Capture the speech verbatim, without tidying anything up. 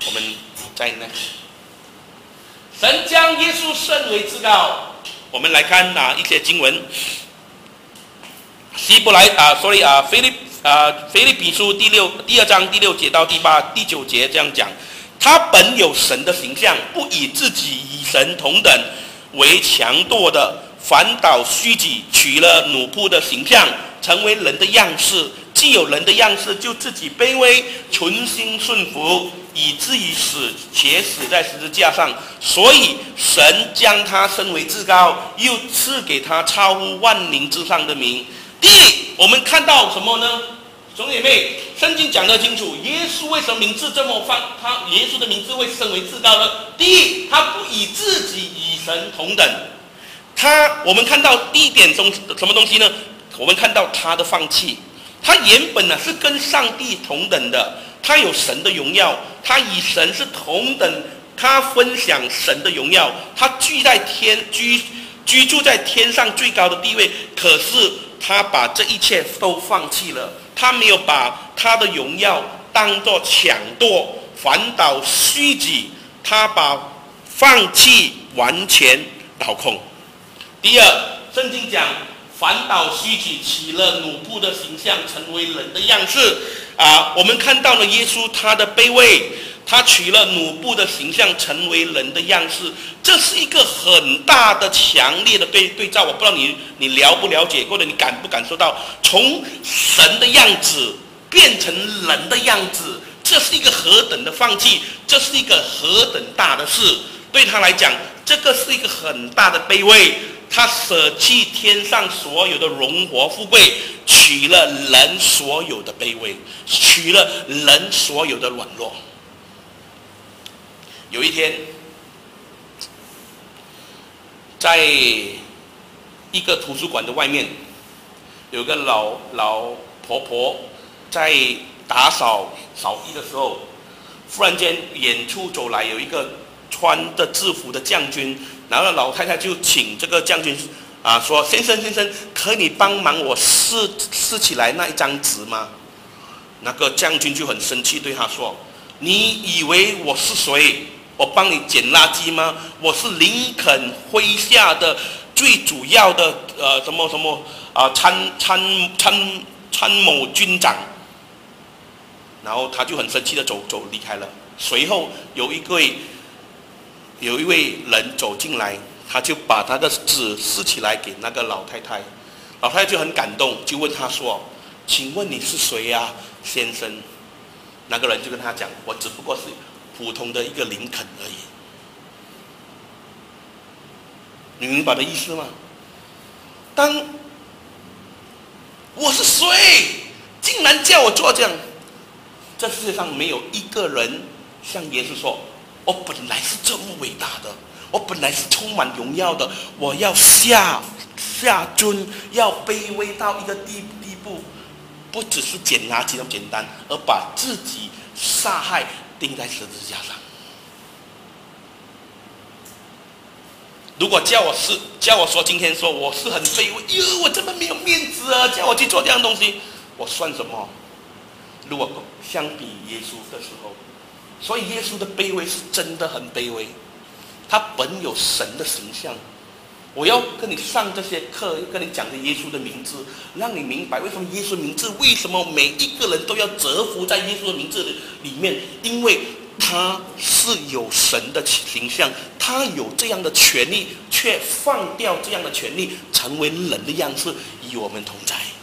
我们在那，神将耶稣升为至高。我们来看啊一些经文，希伯来啊 ，sorry 啊，腓立啊腓立比书第六第二章第六节到第八第九节这样讲，他本有神的形象，不以自己与神同等为强夺的，反倒虚己，取了奴仆的形象，成为人的样式。既有人的样式，就自己卑微，存心顺服，以至于死，且死在十字架上。所以神将他升为至高，又赐给他超乎万名之上的名。第一，我们看到什么呢？兄弟姐妹，圣经讲得清楚，耶稣为什么名字这么放？他耶稣的名字会升为至高呢？第一，他不以自己与神同等。他，我们看到第一点中什么东西呢？我们看到他的放弃。他原本呢是跟上帝同等的，他有神的荣耀，他与神是同等，他分享神的荣耀，他居在天居居住在天上最高的地位。可是他把这一切都放弃了，他没有把他的荣耀当作抢夺，反倒虚己，他把放弃完全倒空。第二，圣经讲，反倒虚己，起了奴仆的形象，成为人的样式。啊，我们看到了耶稣他的卑微，他取了奴仆的形象，成为人的样式。这是一个很大的、强烈的对对照。我不知道你你了不了解，或者你感不感受到，从神的样子变成人的样子，这是一个何等的放弃，这是一个何等大的事。对他来讲，这个是一个很大的卑微。他舍弃天上所有的荣华富贵，取了人所有的卑微，取了人所有的软弱。有一天，在一个图书馆的外面，有个老老婆婆在打扫扫地的时候，忽然间远处走来有一个穿着制服的将军。然后老太太就请这个将军啊说：“先生先生，可你帮忙我撕撕起来那一张纸吗？”那个将军就很生气，对他说：“你以为我是谁？我帮你捡垃圾吗？我是林肯麾下的最主要的呃什么什么啊、呃、参参参参谋军长。”然后他就很生气的走走离开了。随后有一位。有一位人走进来，他就把他的纸撕起来给那个老太太，老太太就很感动，就问他说：“请问你是谁呀、啊，先生？”那个人就跟他讲：“我只不过是普通的一个林肯而已。”你明白的意思吗？当我是谁，竟然叫我做这样，这世界上没有一个人像耶稣说：“我本来是这么伟大的，我本来是充满荣耀的，我要下下尊，要卑微到一个地地步，不只是捡垃圾那么简单，而把自己杀害钉在十字架上。”如果叫我是叫我说今天说我是很卑微，哟，我这么没有面子啊！叫我去做这样东西，我算什么？如果相比耶稣的时候。所以耶稣的卑微是真的很卑微，他本有神的形象。我要跟你上这些课，跟你讲的耶稣的名字，让你明白为什么耶稣名字，为什么每一个人都要折服在耶稣的名字里面，因为他是有神的形象，他有这样的权利，却放掉这样的权利，成为人的样式，与我们同在。